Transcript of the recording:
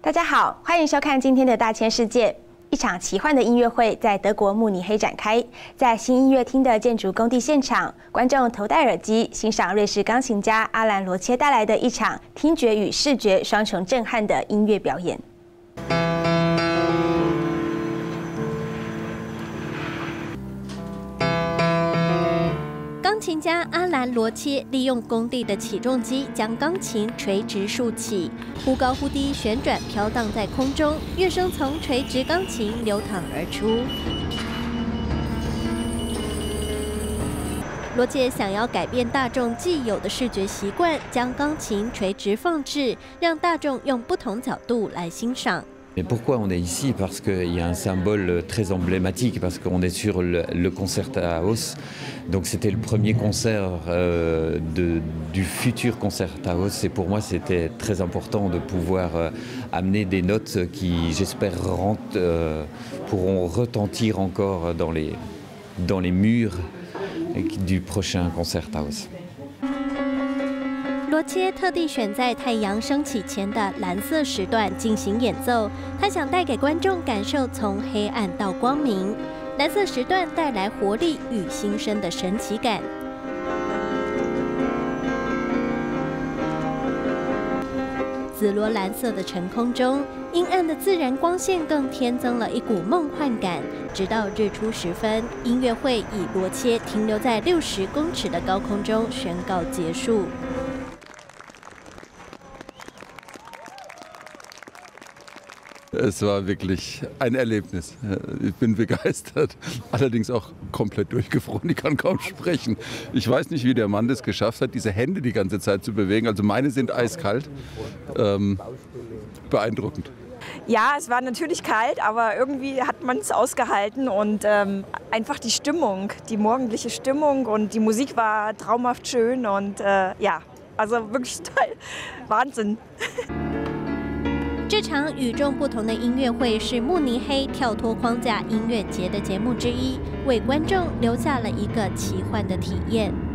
大家好，欢迎收看今天的大千世界。一场奇幻的音乐会在德国慕尼黑展开，在新音乐厅的建筑工地现场，观众头戴耳机欣赏瑞士钢琴家阿兰·罗切带来的一场听觉与视觉双重震撼的音乐表演。 钢琴家阿兰·罗切利用工地的起重机将钢琴垂直竖起，忽高忽低旋转飘荡在空中，乐声从垂直钢琴流淌而出。罗切想要改变大众既有的视觉习惯，将钢琴垂直放置，让大众用不同角度来欣赏。 Mais pourquoi on est ici? Parce qu'il y a un symbole très emblématique, parce qu'on est sur le Concerthaus. Donc c'était le premier concert du futur Concerthaus. Et pour moi, c'était très important de pouvoir amener des notes qui, j'espère, pourront retentir encore dans les murs du prochain Concerthaus. 罗切特地选在太阳升起前的蓝色时段进行演奏，他想带给观众感受从黑暗到光明。蓝色时段带来活力与新生的神奇感。紫罗兰色的晨空中，阴暗的自然光线更添增了一股梦幻感。直到日出时分，音乐会以罗切停留在60公尺的高空中宣告结束。 Es war wirklich ein Erlebnis. Ich bin begeistert, allerdings auch komplett durchgefroren. Ich kann kaum sprechen. Ich weiß nicht, wie der Mann das geschafft hat, diese Hände die ganze Zeit zu bewegen. Also meine sind eiskalt. Beeindruckend. Ja, es war natürlich kalt, aber irgendwie hat man es ausgehalten und einfach die Stimmung, die morgendliche Stimmung und die Musik war traumhaft schön und ja, also wirklich toll, Wahnsinn. 这场与众不同的音乐会是慕尼黑跳脱框架音乐节的节目之一，为观众留下了一个奇幻的体验。